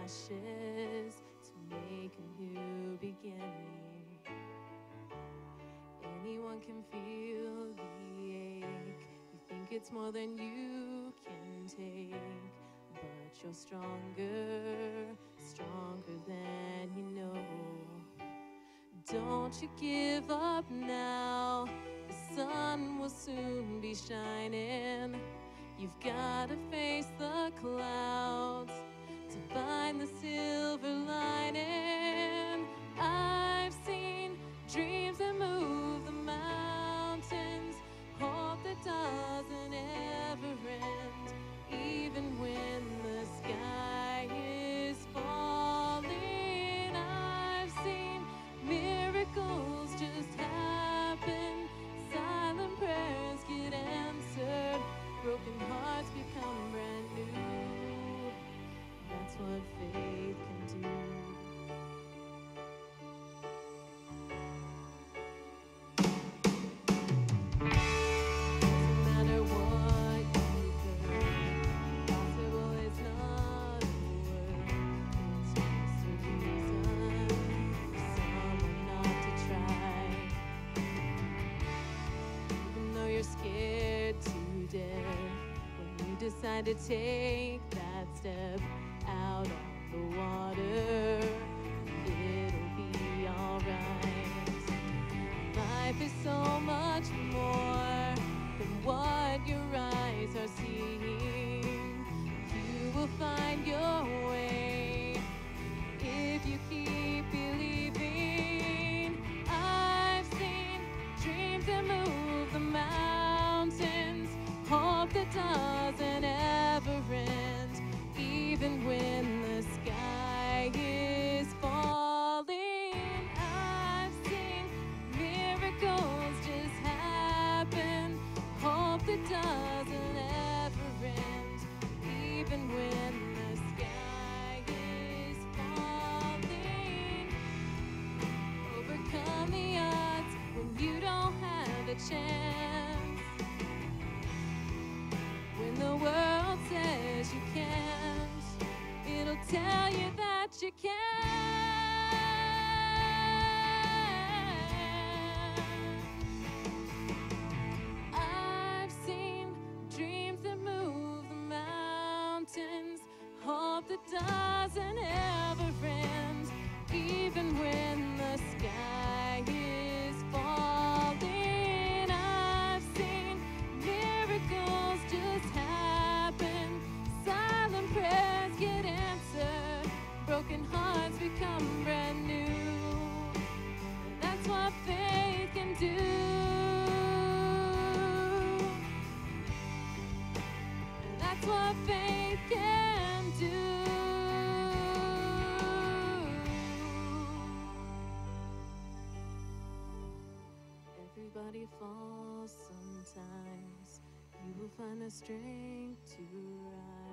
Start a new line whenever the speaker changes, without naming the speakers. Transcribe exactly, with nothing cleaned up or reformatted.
ashes to make a new beginning. Anyone can feel the ache. You think it's more than you can take, but you're stronger, stronger than you know. Don't you give up now, the sun will soon be shining. You've gotta face the clouds to find the silver lining. I've seen dreams that move the mountains, hope that doesn't ever end, even when the sky is falling. I've seen miracles just happen, silent prayers get answered, broken hearts become brand new. That's what faith can do. Doesn't matter what you've heard, impossible is not a word. It's just a reason for someone not to try. Even though you're scared to death, when you decide to take that step out on the water, it'll be alright. Life is so much more than what your eyes are seeing. You will find your way if you keep believing. I've seen dreams that move the mountains, hope that doesn't ever end, even when the sky is falling. I've seen miracles just happen, hope that doesn't ever end, even when the sky is falling. Overcome the odds when you don't have a chance, when the world says you can't, it'll tell you that you can. I've seen dreams that move the mountains, hope that doesn't ever end, even when the sky is falling. I've seen miracles just happen, silent prayers get answered, broken hearts become brand new. And that's what faith can do. And that's what faith can do. Everybody falls sometimes. You will find the strength to rise.